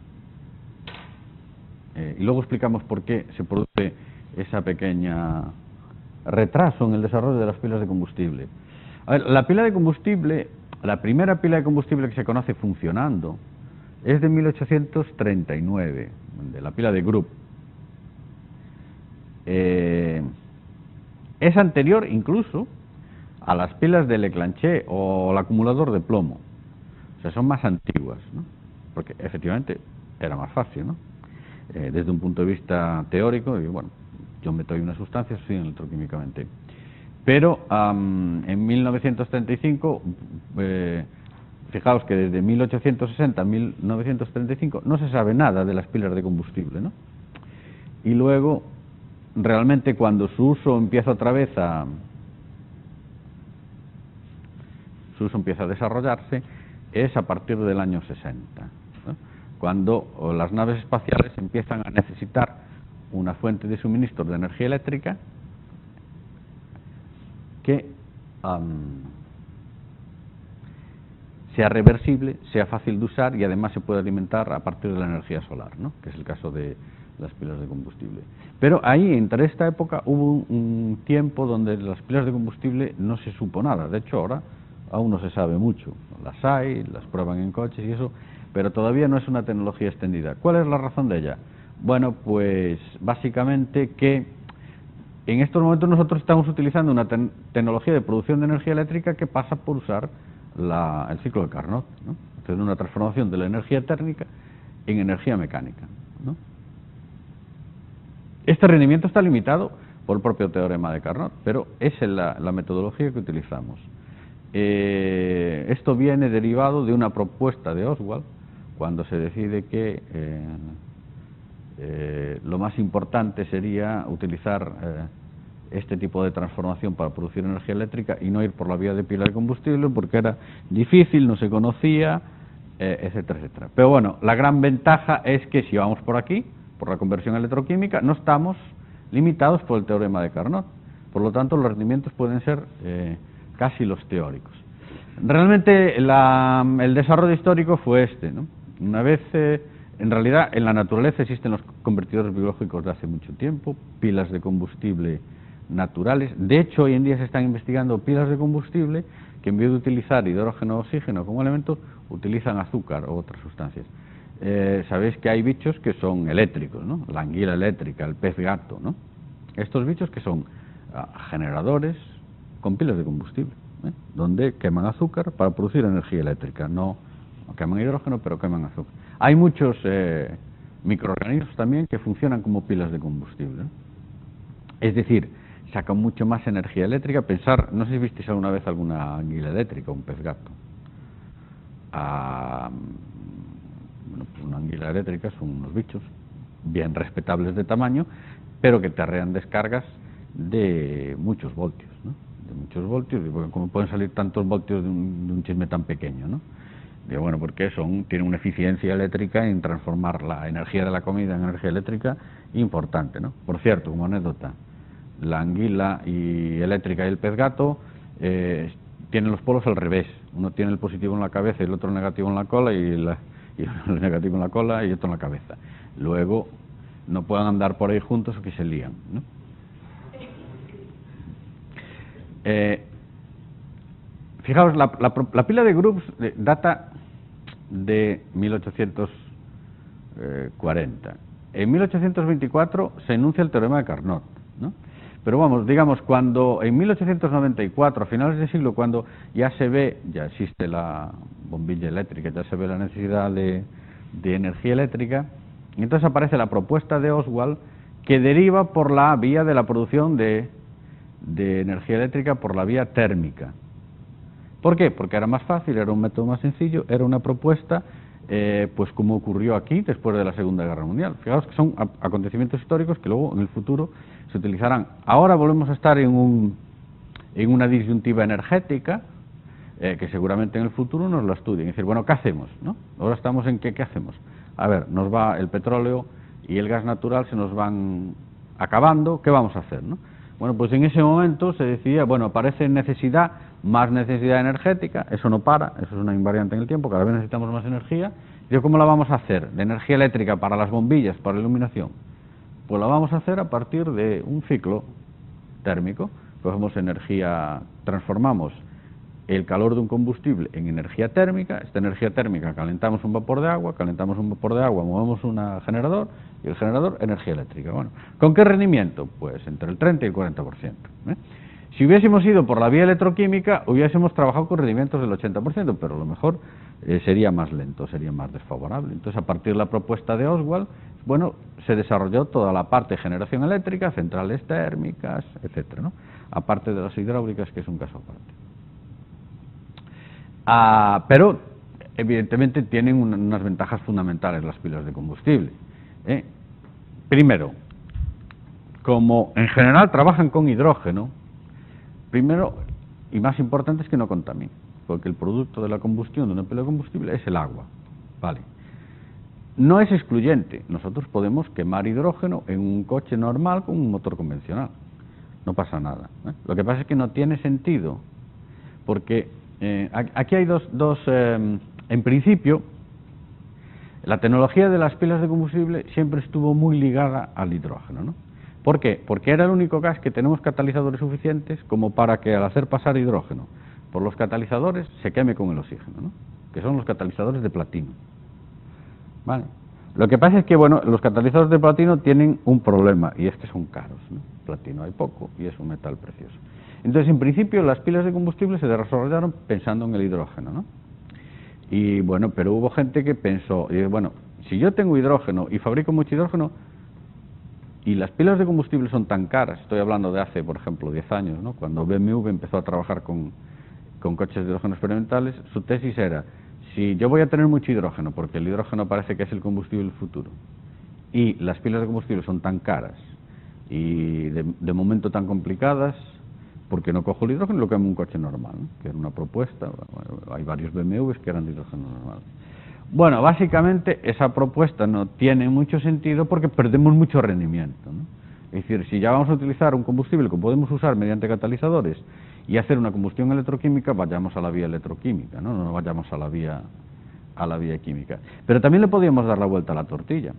y luego explicamos por qué se produce esa pequeña retraso en el desarrollo de las pilas de combustible. A ver, la pila de combustible, la primera pila de combustible que se conoce funcionando es de 1839, de la pila de Grupp. Es anterior incluso a las pilas de Leclanché o el acumulador de plomo. O sea, son más antiguas, ¿no? Porque efectivamente era más fácil, ¿no? Desde un punto de vista teórico, y bueno, yo meto ahí una sustancia, sí, electroquímicamente. Pero en 1935, fijaos que desde 1860 a 1935 no se sabe nada de las pilas de combustible, ¿no? Y luego, realmente cuando su uso empieza otra vez su uso empieza a desarrollarse, es a partir del año 60, ¿no? Cuando las naves espaciales empiezan a necesitar una fuente de suministro de energía eléctrica que sea reversible, sea fácil de usar y además se puede alimentar a partir de la energía solar, ¿no? Que es el caso de las pilas de combustible. Pero ahí, entre esta época, hubo un tiempo donde las pilas de combustible no se supo nada. De hecho, ahora aún no se sabe mucho. Las hay, las prueban en coches y eso, pero todavía no es una tecnología extendida. ¿Cuál es la razón de ella? Bueno, pues básicamente que en estos momentos nosotros estamos utilizando una tecnología de producción de energía eléctrica que pasa por usar el ciclo de Carnot, ¿no? Entonces, una transformación de la energía térmica en energía mecánica, ¿no? Este rendimiento está limitado por el propio teorema de Carnot, pero es la metodología que utilizamos. Esto viene derivado de una propuesta de Oswald, cuando se decide que lo más importante sería utilizar este tipo de transformación para producir energía eléctrica y no ir por la vía de pila de combustible porque era difícil, no se conocía, etcétera, etcétera. Pero bueno, la gran ventaja es que si vamos por aquí, por la conversión electroquímica, no estamos limitados por el teorema de Carnot. Por lo tanto, los rendimientos pueden ser casi los teóricos. Realmente el desarrollo histórico fue este, ¿no? Una vez, en realidad, en la naturaleza existen los convertidores biológicos de hace mucho tiempo, pilas de combustible naturales. De hecho, hoy en día se están investigando pilas de combustible que en vez de utilizar hidrógeno o oxígeno como elemento, utilizan azúcar o otras sustancias. Sabéis que hay bichos que son eléctricos, ¿no? La anguila eléctrica, el pez gato, ¿no? Estos bichos que son generadores con pilas de combustible, donde queman azúcar para producir energía eléctrica. No queman hidrógeno, pero queman azúcar. Hay muchos microorganismos también que funcionan como pilas de combustible, ¿no? Es decir, sacan mucho más energía eléctrica. Pensar, no sé si visteis alguna vez alguna anguila eléctrica o un pez gato. Bueno, pues una anguila eléctrica son unos bichos bien respetables de tamaño, pero que te arrean descargas de muchos voltios, ¿no? De muchos voltios, y ¿cómo pueden salir tantos voltios de un chisme tan pequeño, ¿no? Digo, bueno, porque tienen una eficiencia eléctrica en transformar la energía de la comida en energía eléctrica importante, ¿no? Por cierto, como anécdota, la anguila eléctrica y el pez gato tienen los polos al revés. Uno tiene el positivo en la cabeza y el otro el negativo en la cola, y el negativo en la cola y otro en la cabeza. Luego no puedan andar por ahí juntos o que se lían, ¿no? Fijaos, la pila de Grubbs data de 1840. En 1824 se enuncia el teorema de Carnot, ¿no? Pero vamos, digamos, cuando en 1894, a finales del siglo, cuando ya existe la bombilla eléctrica, ya se ve la necesidad de energía eléctrica, y entonces aparece la propuesta de Oswald que deriva por la vía de la producción de energía eléctrica por la vía térmica. ¿Por qué? Porque era más fácil, era un método más sencillo, era una propuesta, pues como ocurrió aquí después de la Segunda Guerra Mundial. Fijaos que son acontecimientos históricos que luego en el futuro se utilizarán. Ahora volvemos a estar en una disyuntiva energética, que seguramente en el futuro nos lo estudien. Es decir, bueno, ¿qué hacemos, no? Ahora estamos en ¿qué hacemos? A ver, nos va el petróleo y el gas natural, se nos van acabando, ¿qué vamos a hacer, no? Bueno, pues en ese momento se decidía, bueno, aparece más necesidad energética, eso no para, eso es una invariante en el tiempo, cada vez necesitamos más energía. ¿Y cómo la vamos a hacer? De energía eléctrica para las bombillas, para la iluminación. Pues la vamos a hacer a partir de un ciclo térmico. Cogemos energía, transformamos el calor de un combustible en energía térmica. Esta energía térmica calentamos un vapor de agua, movemos un generador, y el generador energía eléctrica. Bueno, ¿con qué rendimiento? Pues entre el 30 y el 40%. Si hubiésemos ido por la vía electroquímica, hubiésemos trabajado con rendimientos del 80%, pero a lo mejor sería más lento, sería más desfavorable. Entonces, a partir de la propuesta de Oswald, bueno, se desarrolló toda la parte de generación eléctrica, centrales térmicas, etcétera, ¿no? Aparte de las hidráulicas, que es un caso aparte. Pero, evidentemente, tienen unas ventajas fundamentales las pilas de combustible. Primero, como en general trabajan con hidrógeno, primero y más importante es que no contaminen, porque el producto de la combustión de una pila de combustible es el agua, ¿vale? No es excluyente, nosotros podemos quemar hidrógeno en un coche normal con un motor convencional. no pasa nada, ¿eh? Lo que pasa es que no tiene sentido, porque aquí hay en principio, la tecnología de las pilas de combustible siempre estuvo muy ligada al hidrógeno, ¿no? ¿Por qué? Porque era el único gas que tenemos catalizadores suficientes como para que al hacer pasar hidrógeno por los catalizadores se queme con el oxígeno, ¿no? Que son los catalizadores de platino. ¿Vale? Lo que pasa es que, bueno, los catalizadores de platino tienen un problema, y es que son caros, ¿no? Platino hay poco y es un metal precioso. Entonces, en principio, las pilas de combustible se desarrollaron pensando en el hidrógeno, ¿no? Y bueno, pero hubo gente que pensó, bueno, si yo tengo hidrógeno y fabrico mucho hidrógeno, y las pilas de combustible son tan caras, estoy hablando de hace, por ejemplo, 10 años, ¿no? Cuando BMW empezó a trabajar con coches de hidrógeno experimentales, su tesis era, si yo voy a tener mucho hidrógeno, porque el hidrógeno parece que es el combustible del futuro, y las pilas de combustible son tan caras y de momento tan complicadas, porque no cojo el hidrógeno y lo quemo en un coche normal, ¿no? Que era una propuesta, bueno, hay varios BMWs que eran de hidrógeno normal. Bueno, básicamente esa propuesta no tiene mucho sentido porque perdemos mucho rendimiento, ¿no? Es decir, si ya vamos a utilizar un combustible que podemos usar mediante catalizadores y hacer una combustión electroquímica, vayamos a la vía electroquímica, ¿no? No vayamos a la vía química. Pero también le podríamos dar la vuelta a la tortilla.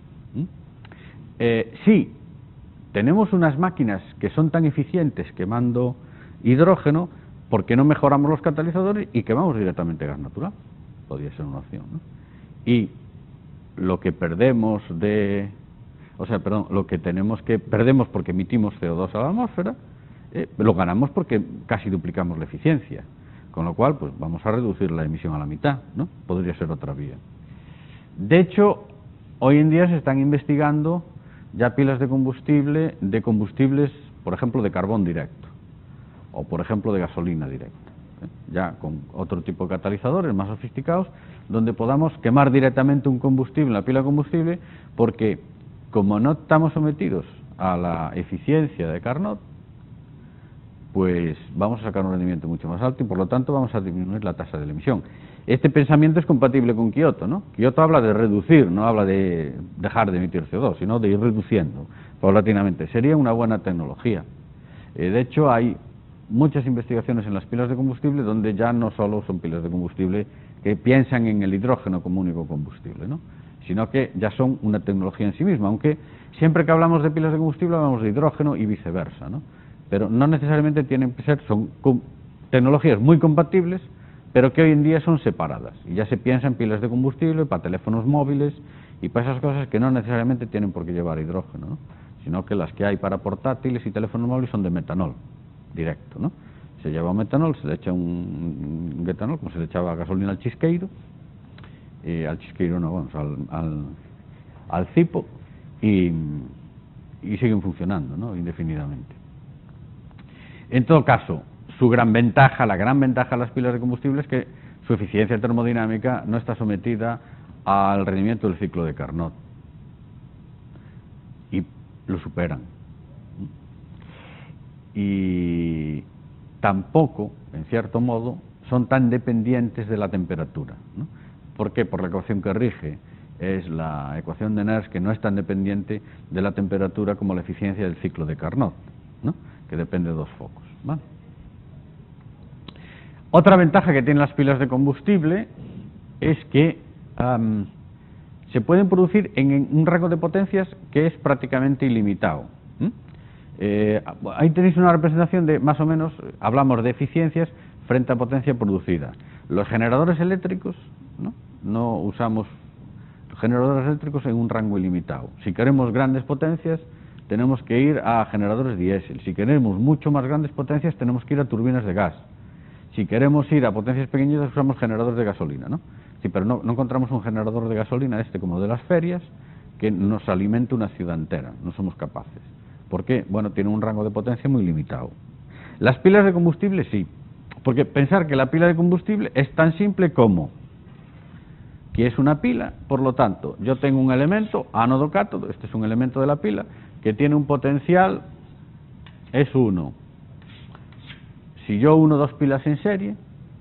Sí, tenemos unas máquinas que son tan eficientes quemando hidrógeno, ¿por qué no mejoramos los catalizadores y quemamos directamente gas natural? Podría ser una opción, ¿no? Y lo que perdemos lo que perdemos porque emitimos CO2 a la atmósfera, lo ganamos porque casi duplicamos la eficiencia, con lo cual pues vamos a reducir la emisión a la mitad, ¿no? Podría ser otra vía. De hecho, hoy en día se están investigando ya pilas de combustibles, por ejemplo, de carbón directo, o por ejemplo de gasolina directa, ya con otro tipo de catalizadores más sofisticados, donde podamos quemar directamente un combustible, una pila de combustible, porque como no estamos sometidos a la eficiencia de Carnot, pues vamos a sacar un rendimiento mucho más alto y por lo tanto vamos a disminuir la tasa de la emisión. Este pensamiento es compatible con Kioto, ¿no? Kioto habla de reducir, no habla de dejar de emitir CO2, sino de ir reduciendo paulatinamente. Sería una buena tecnología. De hecho, hay muchas investigaciones en las pilas de combustible donde ya no solo son pilas de combustible que piensan en el hidrógeno como único combustible, ¿no? Sino que ya son una tecnología en sí misma, aunque siempre que hablamos de pilas de combustible hablamos de hidrógeno y viceversa, ¿no? Pero no necesariamente tienen que ser, son tecnologías muy compatibles, pero que hoy en día son separadas, y ya se piensa en pilas de combustible para teléfonos móviles y para esas cosas que no necesariamente tienen por qué llevar hidrógeno, ¿no? Sino que las que hay para portátiles y teléfonos móviles son de metanol directo, ¿no? Se lleva un metanol, se le echa un etanol, como se le echaba gasolina al chisqueiro, al cipo, y siguen funcionando, ¿no? Indefinidamente. En todo caso, la gran ventaja de las pilas de combustible es que su eficiencia termodinámica no está sometida al rendimiento del ciclo de Carnot y lo superan. Y tampoco, en cierto modo, son tan dependientes de la temperatura, ¿no? ¿Por qué? Por la ecuación que rige es la ecuación de Nernst, que no es tan dependiente de la temperatura como la eficiencia del ciclo de Carnot, ¿no? Que depende de dos focos, ¿vale? Otra ventaja que tienen las pilas de combustible es que se pueden producir en un rango de potencias que es prácticamente ilimitado. Ahí tenéis una representación de, más o menos, hablamos de eficiencias frente a potencia producida. Los generadores eléctricos, no usamos generadores eléctricos en un rango ilimitado. Si queremos grandes potencias, tenemos que ir a generadores diésel. Si queremos mucho más grandes potencias, tenemos que ir a turbinas de gas. Si queremos ir a potencias pequeñitas, usamos generadores de gasolina, ¿no? Sí, pero no encontramos un generador de gasolina, como de las ferias, que nos alimente una ciudad entera. No somos capaces. ¿Por qué? Bueno, tiene un rango de potencia muy limitado. Las pilas de combustible sí, porque pensar que la pila de combustible es tan simple como que es una pila, por lo tanto, yo tengo un elemento, ánodo cátodo, este es un elemento de la pila, que tiene un potencial, es 1. Si yo uno dos pilas en serie,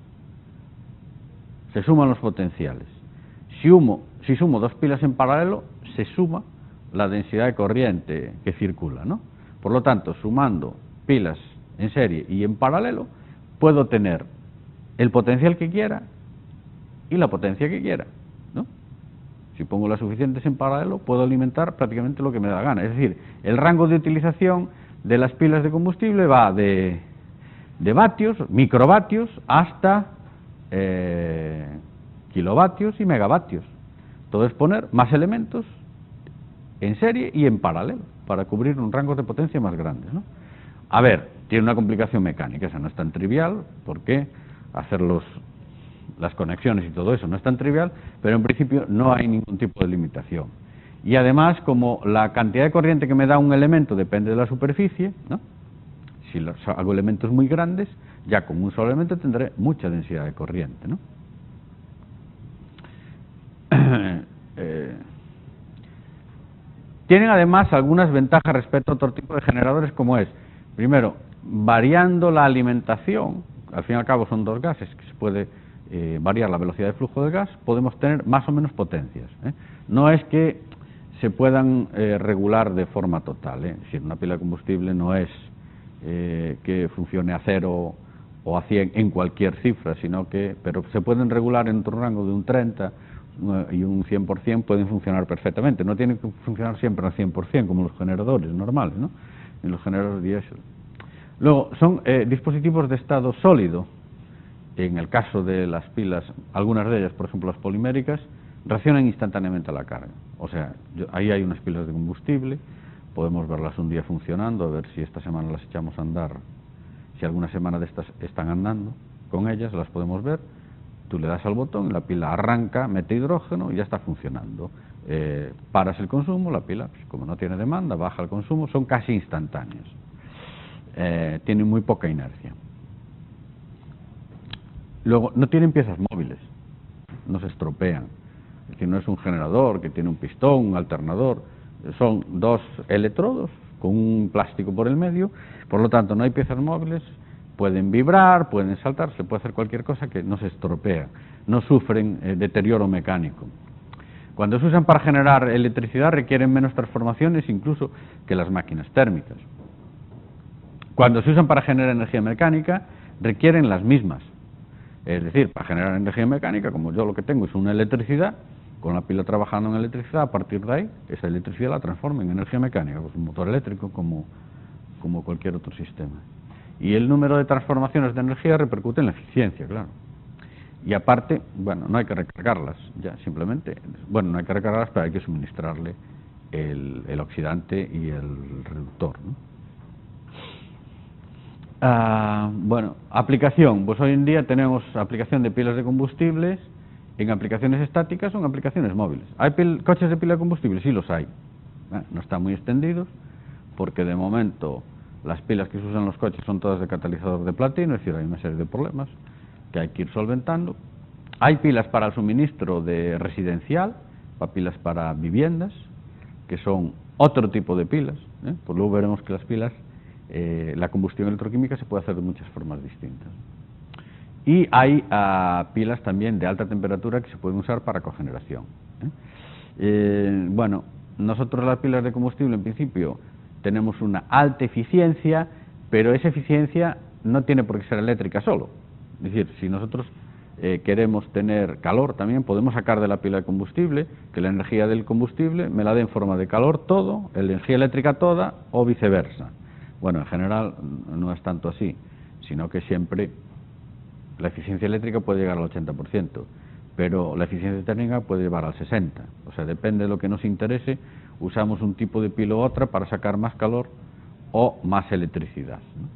se suman los potenciales. Si sumo dos pilas en paralelo, se suma la densidad de corriente que circula, ¿no? Por lo tanto, sumando pilas en serie y en paralelo, puedo tener el potencial que quiera y la potencia que quiera, ¿no? Si pongo las suficientes en paralelo, puedo alimentar prácticamente lo que me da la gana. Es decir, el rango de utilización de las pilas de combustible va de vatios, microvatios, hasta kilovatios y megavatios. Todo es poner más elementos en serie y en paralelo para cubrir un rango de potencia más grandes, ¿no? A ver, tiene una complicación mecánica, esa no es tan trivial, porque hacer las conexiones y todo eso no es tan trivial, pero en principio no hay ningún tipo de limitación. Y además, como la cantidad de corriente que me da un elemento depende de la superficie, ¿no? Si hago elementos muy grandes, ya con un solo elemento tendré mucha densidad de corriente, ¿no? Tienen además algunas ventajas respecto a otro tipo de generadores, como es, primero, variando la alimentación, al fin y al cabo son dos gases, que se puede variar la velocidad de flujo del gas, podemos tener más o menos potencias, ¿eh? No es que se puedan regular de forma total, ¿eh? Si una pila de combustible no es que funcione a 0 o a 100 en cualquier cifra, sino que, pero se pueden regular en un rango de un 30 y un 100% pueden funcionar perfectamente. No tienen que funcionar siempre al 100% como los generadores normales, ¿no? Ni los generadores diésel. Luego, son dispositivos de estado sólido. En el caso de las pilas, algunas de ellas, por ejemplo las poliméricas, reaccionan instantáneamente a la carga. O sea, ahí hay unas pilas de combustible, podemos verlas un día funcionando, a ver si esta semana las echamos a andar, si alguna semana de estas están andando con ellas, las podemos ver. Tú le das al botón, la pila arranca, mete hidrógeno y ya está funcionando. Paras el consumo, la pila, pues, como no tiene demanda, baja el consumo, son casi instantáneos. Tienen muy poca inercia. Luego, no tienen piezas móviles, no se estropean. Es decir, no es un generador que tiene un pistón, un alternador, son dos electrodos con un plástico por el medio, por lo tanto no hay piezas móviles. Pueden vibrar, pueden saltar, se puede hacer cualquier cosa que no se estropea, no sufren deterioro mecánico. Cuando se usan para generar electricidad requieren menos transformaciones incluso que las máquinas térmicas. Cuando se usan para generar energía mecánica requieren las mismas. Es decir, para generar energía mecánica, como yo lo que tengo es una electricidad, con la pila trabajando en electricidad, a partir de ahí, esa electricidad la transforma en energía mecánica, pues un motor eléctrico como cualquier otro sistema. Y el número de transformaciones de energía repercute en la eficiencia, claro. Y aparte, bueno, no hay que recargarlas, ya simplemente, bueno, no hay que recargarlas, pero hay que suministrarle el oxidante y el reductor, ¿no? Bueno, aplicación, pues hoy en día tenemos aplicación de pilas de combustibles en aplicaciones estáticas o en aplicaciones móviles. ¿Hay coches de pila de combustible? Sí los hay. No están muy extendidos, porque de momento las pilas que se usan en los coches son todas de catalizador de platino, es decir, hay una serie de problemas que hay que ir solventando. Hay pilas para el suministro de residencial, pilas para viviendas, que son otro tipo de pilas, ¿eh? Pues luego veremos que las pilas, la combustión electroquímica se puede hacer de muchas formas distintas. Y hay pilas también de alta temperatura que se pueden usar para cogeneración, ¿eh? Bueno, nosotros las pilas de combustible en principio tenemos una alta eficiencia, pero esa eficiencia no tiene por qué ser eléctrica solo. Es decir, si nosotros queremos tener calor también, podemos sacar de la pila de combustible, que la energía del combustible me la dé en forma de calor todo, la energía eléctrica toda, o viceversa. Bueno, en general no es tanto así, sino que siempre la eficiencia eléctrica puede llegar al 80%, pero la eficiencia térmica puede llevar al 60%. O sea, depende de lo que nos interese, usamos un tipo de pila u otra para sacar más calor o más electricidad, ¿no?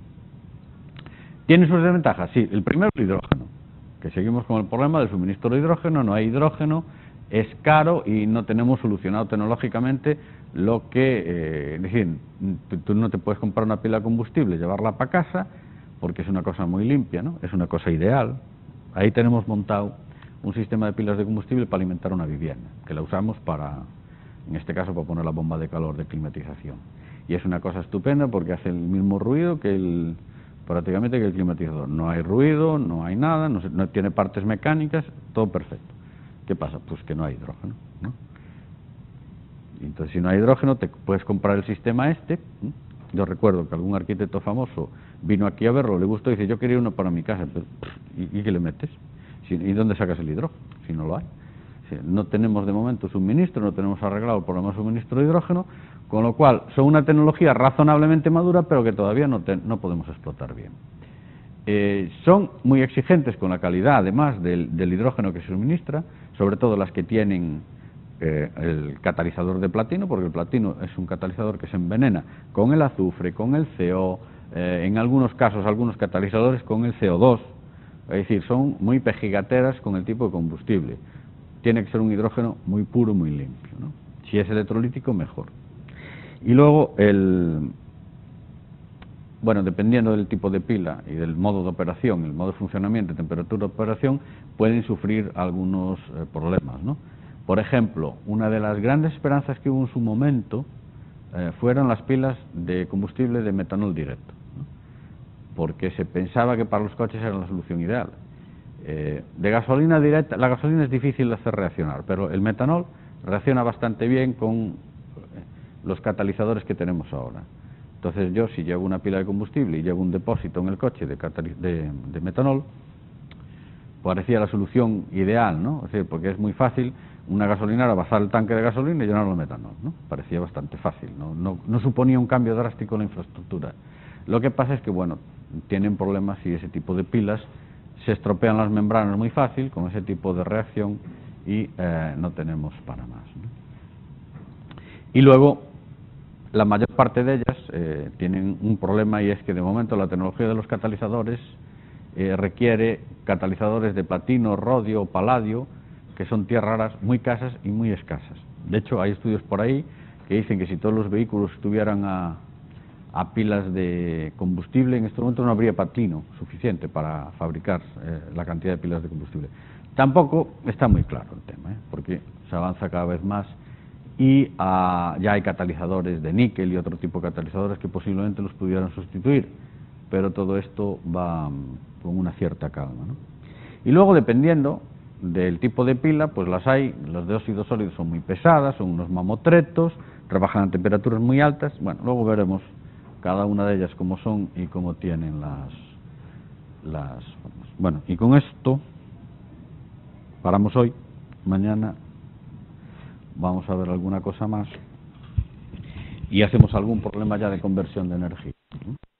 ¿Tiene sus desventajas? Sí, el primero el hidrógeno, que seguimos con el problema del suministro de hidrógeno, no hay hidrógeno, es caro y no tenemos solucionado tecnológicamente lo que, es decir, tú no te puedes comprar una pila de combustible, llevarla para casa, porque es una cosa muy limpia, ¿no? Es una cosa ideal. Ahí tenemos montado un sistema de pilas de combustible para alimentar una vivienda, que la usamos para, en este caso, para poner la bomba de calor de climatización. Y es una cosa estupenda porque hace el mismo ruido que prácticamente que el climatizador. No hay ruido, no hay nada, no tiene partes mecánicas, todo perfecto. ¿Qué pasa? Pues que no hay hidrógeno, ¿no? Y entonces, si no hay hidrógeno, te puedes comprar el sistema este, ¿no? Yo recuerdo que algún arquitecto famoso vino aquí a verlo, le gustó y dice, yo quería uno para mi casa. Pero, ¿y qué le metes? ¿Y dónde sacas el hidrógeno? Si no lo hay. Si no tenemos de momento suministro, no tenemos arreglado el problema de suministro de hidrógeno, con lo cual son una tecnología razonablemente madura, pero que todavía no podemos explotar bien. Son muy exigentes con la calidad, además del hidrógeno que se suministra, sobre todo las que tienen el catalizador de platino, porque el platino es un catalizador que se envenena con el azufre, con el CO, en algunos casos, algunos catalizadores con el CO2, es decir, son muy pejigateras con el tipo de combustible. Tiene que ser un hidrógeno muy puro, muy limpio, ¿no? Si es electrolítico, mejor. Y luego, bueno, dependiendo del tipo de pila y del modo de operación, el modo de funcionamiento y temperatura de operación, pueden sufrir algunos problemas, ¿no? Por ejemplo, una de las grandes esperanzas que hubo en su momento fueron las pilas de combustible de metanol directo, ¿no? Porque se pensaba que para los coches era la solución ideal. De gasolina directa, la gasolina es difícil de hacer reaccionar, pero el metanol reacciona bastante bien con los catalizadores que tenemos ahora. Entonces yo, si llevo una pila de combustible y llevo un depósito en el coche de metanol, parecía la solución ideal, ¿no? Es decir, porque es muy fácil una gasolinera vaciar el tanque de gasolina y llenarlo de metanol, ¿no? Parecía bastante fácil, no suponía un cambio drástico en la infraestructura. Lo que pasa es que, bueno, tienen problemas si ese tipo de pilas se estropean las membranas muy fácil con ese tipo de reacción y no tenemos para más, ¿no? Y luego, la mayor parte de ellas tienen un problema, y es que de momento la tecnología de los catalizadores requiere catalizadores de platino, rodio o paladio, que son tierras raras muy casas y muy escasas. De hecho, hay estudios por ahí que dicen que si todos los vehículos estuvieran a pilas de combustible, en este momento no habría platino suficiente para fabricar la cantidad de pilas de combustible. Tampoco está muy claro el tema, porque se avanza cada vez más y ya hay catalizadores de níquel y otro tipo de catalizadores que posiblemente los pudieran sustituir, pero todo esto va con una cierta calma, ¿no? Y luego, dependiendo del tipo de pila, pues las de óxido sólido son muy pesadas, son unos mamotretos, trabajan a temperaturas muy altas. Bueno, luego veremos cada una de ellas cómo son y cómo tienen las formas. Bueno, y con esto paramos hoy. Mañana vamos a ver alguna cosa más y hacemos algún problema ya de conversión de energía, ¿no?